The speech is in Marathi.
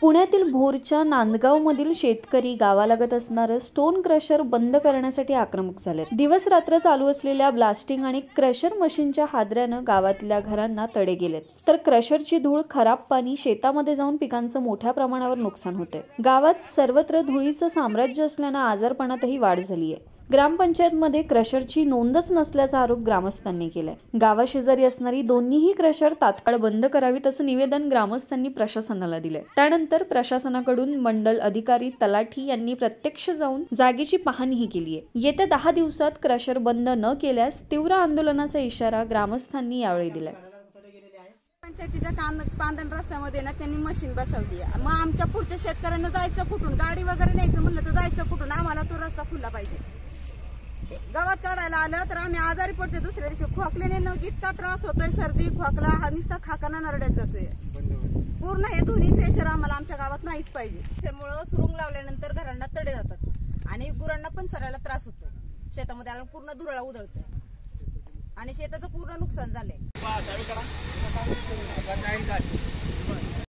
पुण्यातील भोरच्या नांदगावमधील शेतकरी गावालगत असणारं स्टोन क्रशर बंद करण्यासाठी आक्रमक झाले। दिवस रात्र चालू असलेल्या ब्लास्टिंग आणि क्रशर मशीनच्या हादऱ्यानं गावातल्या घरांना तडे गेलेत, तर क्रशरची धूळ, खराब पाणी शेतामध्ये जाऊन पिकांचं मोठ्या प्रमाणावर नुकसान होते। गावात सर्वत्र धुळीचं साम्राज्य असल्यानं आजारपणातही वाढ झाली आहे। ग्रामपंचायतमध्ये क्रशरची नोंदच नसल्याचा आरोप ग्रामस्थांनी केलाय। गावाशेजारी असणारी दोन्हीही क्रशर तात्काळ बंद करावीत असं निवेदन ग्रामस्थांनी प्रशासनाला दिलंय। त्यानंतर प्रशासनाकडून मंडल अधिकारी, तलाठी यांनी प्रत्यक्ष जाऊन जागेची पाहणीही केली आहे। येत्या 10 दिवसात क्रशर बंद न केल्यास तीव्र आंदोलनाचा इशारा ग्रामस्थांनी यावेळी दिलाय। पंचायतीच्या पांदण रस्त्यामध्ये ना त्यांनी मशीन बसवली आहे। मग आमच्या पुढच्या शेतकऱ्यांना जायचं कुठून? गाडी वगैरे न्यायचं म्हणलं तर जायचं कुठून? आम्हाला तो रस्ता खुला पाहिजे। गावात काढायला आलं तर आम्ही आजारी पडतो। दुसऱ्या दिवशी खोकल्याने इतका त्रास होतोय, सर्दी खोकला हा नुसता खाकाना नरड्यात जातोय पूर्ण। हे दोन्ही क्रशर आम्हाला आमच्या गावात नाहीच पाहिजे। त्यामुळे सुरुंग लावल्यानंतर घरांना तडे जातात आणि गुरांना पण चरायला त्रास होतो। शेतामध्ये आला पूर्ण धुराळा उधळतोय आणि शेताचं पूर्ण नुकसान झालंय।